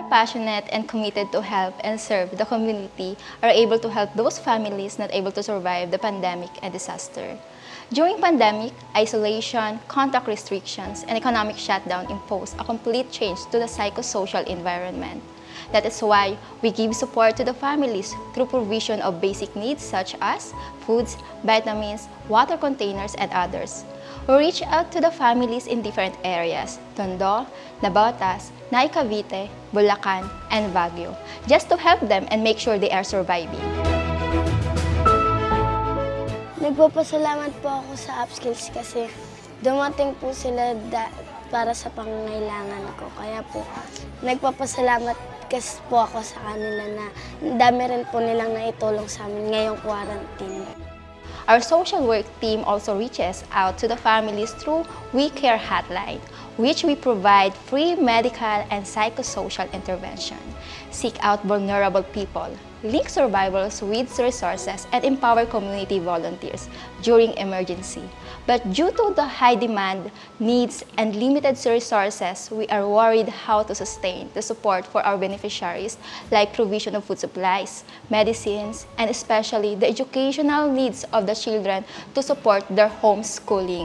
passionate and committed to help and serve the community are able to help those families not able to survive the pandemic and disaster. During pandemic, isolation, contact restrictions, and economic shutdown imposed a complete change to the psychosocial environment. That is why we give support to the families through provision of basic needs such as foods, vitamins, water containers, and others. We reach out to the families in different areas, Tondo, Navotas, Naik Cavite, Bulacan, and Baguio, just to help them and make sure they are surviving. Nagpapasalamat po ako sa upskills kasi dumating po sila para sa pangangailangan ko. Kaya po, nagpapasalamat kasi po ako sa kanila na dami rin po nilang naitulong sa amin ngayong quarantine. Our social work team also reaches out to the families through We Care Hotline, which we provide free medical and psychosocial intervention, seek out vulnerable people, link survivors with resources, and empower community volunteers during emergency. But due to the high demand, needs, and limited resources, we are worried how to sustain the support for our beneficiaries, like provision of food supplies, medicines, and especially the educational needs of the children to support their homeschooling.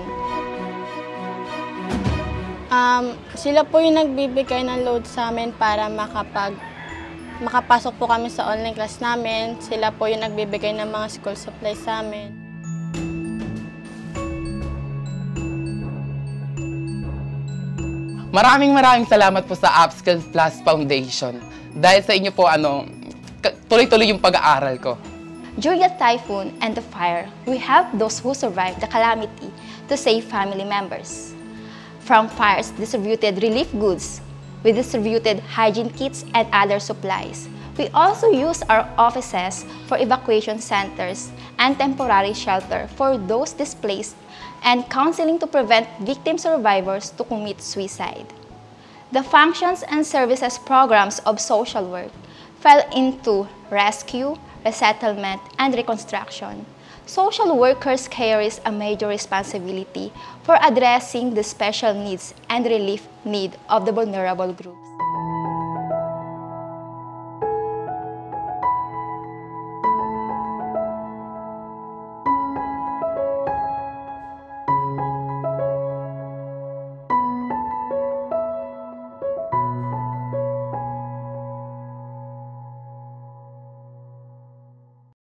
Sila po yung nagbibigay ng load sa amin para makapasok po kami sa online class namin. Sila po yung nagbibigay ng mga school supplies sa amin. Maraming salamat po sa Upskills Plus Foundation. Dahil sa inyo po, tuloy-tuloy yung pag-aaral ko. During the typhoon and the fire, we help those who survived the calamity to save family members. From fires, distributed relief goods. We distributed hygiene kits and other supplies. We also use our offices for evacuation centers and temporary shelter for those displaced and counseling to prevent victim survivors to commit suicide. The functions and services programs of social work fell into rescue, resettlement, and reconstruction. Social workers carries a major responsibility for addressing the special needs and relief need of the vulnerable groups.